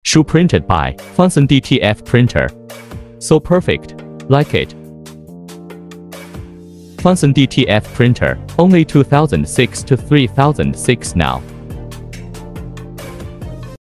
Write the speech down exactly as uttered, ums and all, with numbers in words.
Shoe printed by FUNSUN D T F printer. So perfect. Like it. FUNSUN D T F printer, only two thousand six to three thousand six now.